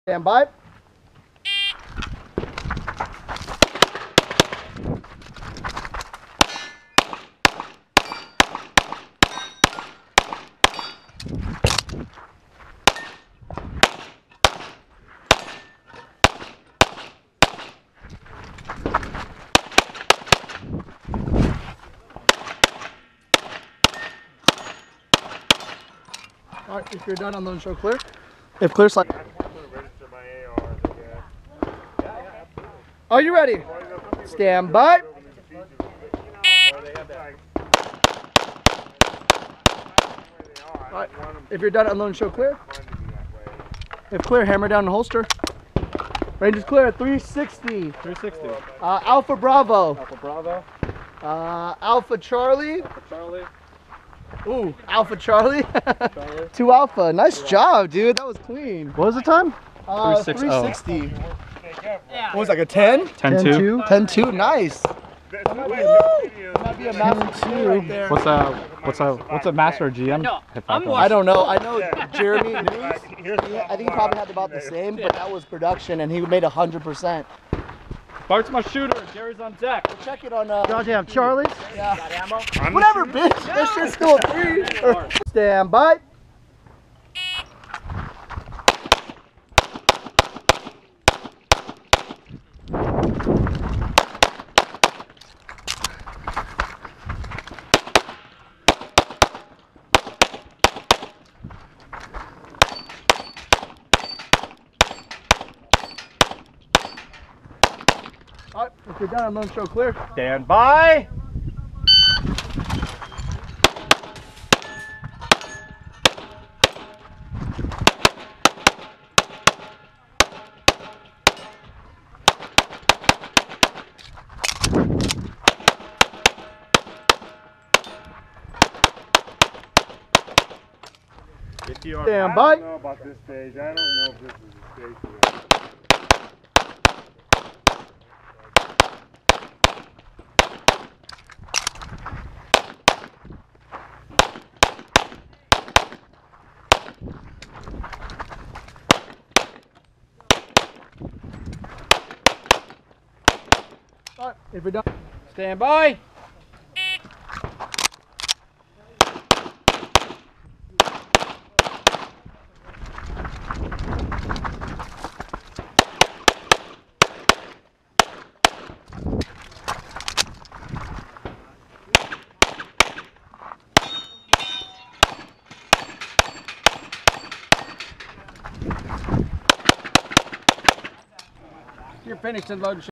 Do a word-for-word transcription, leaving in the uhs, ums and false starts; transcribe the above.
Stand by. All right, if you're done, I'm going to show clear. If clear, slide. Are you ready? Stand by. All right, if you're done, I'm going to show clear. If clear, hammer down and holster. Range is clear at three sixty. three sixty. Uh, Alpha Bravo. Alpha Bravo. Uh, Alpha Charlie. Alpha Charlie. Ooh, Alpha Charlie. Charlie. Two Alpha. Nice job, dude. That was clean. What was the time? Uh, three three sixty. sixty. What was it, like a ten? ten two. ten two. Nice. That might be a, might be a master two right there. What's a what's a what's a master or G M? No, I don't know. I know Jeremy News, he, I think he probably had about the same, but that was production, and he made one hundred percent. Bart's my shooter. Jerry's on deck. We'll check it on. Uh, Don't you have Charlie's? Yeah. Whatever, bitch. That shit's still a three. Stand by. All right, if you're done, I'm going to show clear. Stand by. Stand by. I don't know about this stage. I don't know if this is a stage for this. All right, if you're done. Stand by. You're finished and load.